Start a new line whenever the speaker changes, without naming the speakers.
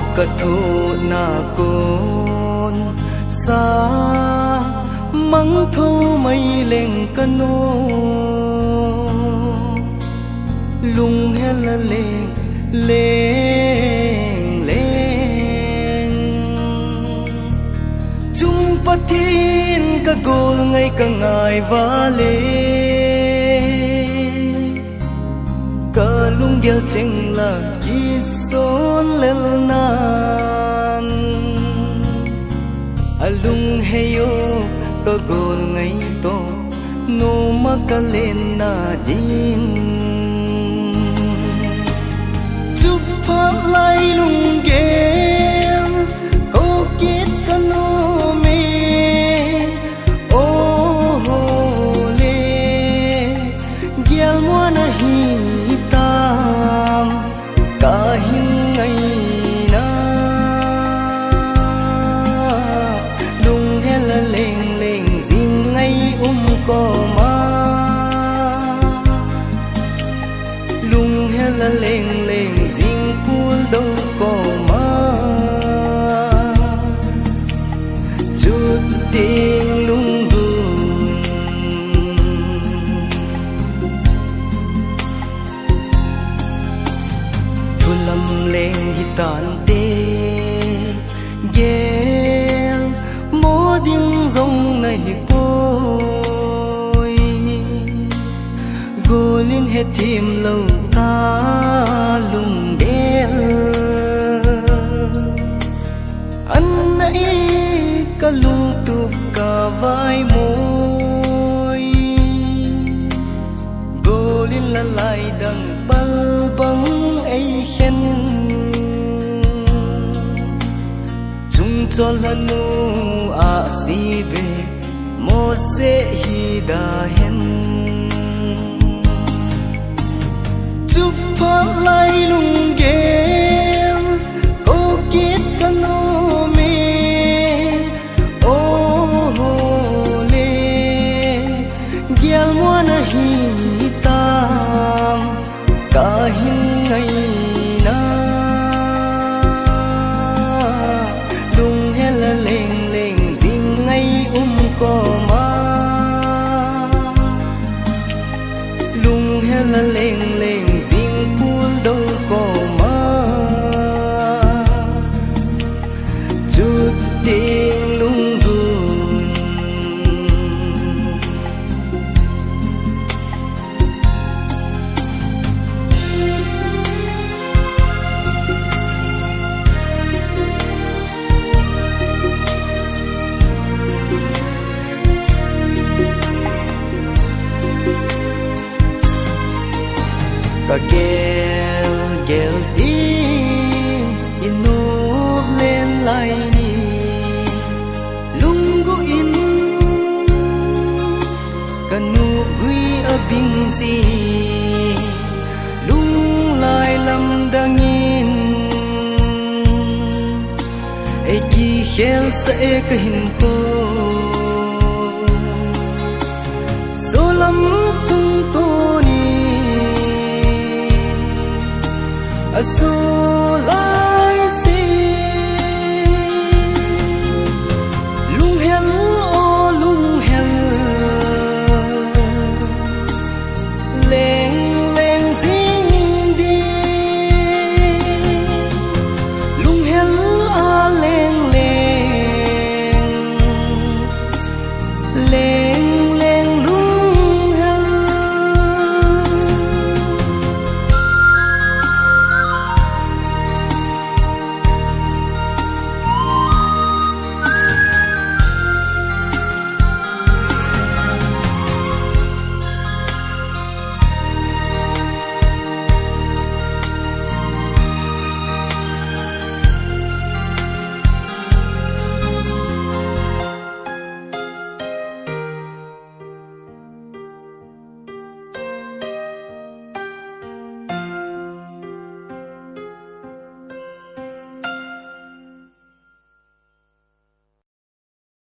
cả thu na côn xa mắng thâu mây lên cano lung hết là lên lên lên chung bắt thiên cả gol ngay cả ngày và lê cả lung gel cheng là ki son lel nan alung heyo cả gol ngay to no makalen na din chúc phát lai lung gel câu kết cano me ô hồ lê gel mua na hi tam cả hin ngày na lung hết là lên lên riêng ngay có ma lung hết là lên lên riêng pool đâu có ma chút tiếng lung đùn thu lâm lên hitan tê gel mô điên rong này golin hết thêm lâu ta lung đen anh ấy cả lung tụp cả vai môi golin là lại đằng bal băng ấy khen chúng cho là nu a si về mo se hi da hen chúc phát lai lung gel câu kết cano me ô hồ lê gel mua na hi tam cả hin ngày na lung hết là lên lên riêng ngay có ma lung hết là lên lên riêng pool đâu có ma chút tiếng lung đùn cả gel gel in inúp lên lại đi lung gu in cả nụ gui ở bình gì lung lại làm đang in ai chỉ khel sẽ cái hình cô số lắm chúng tôi so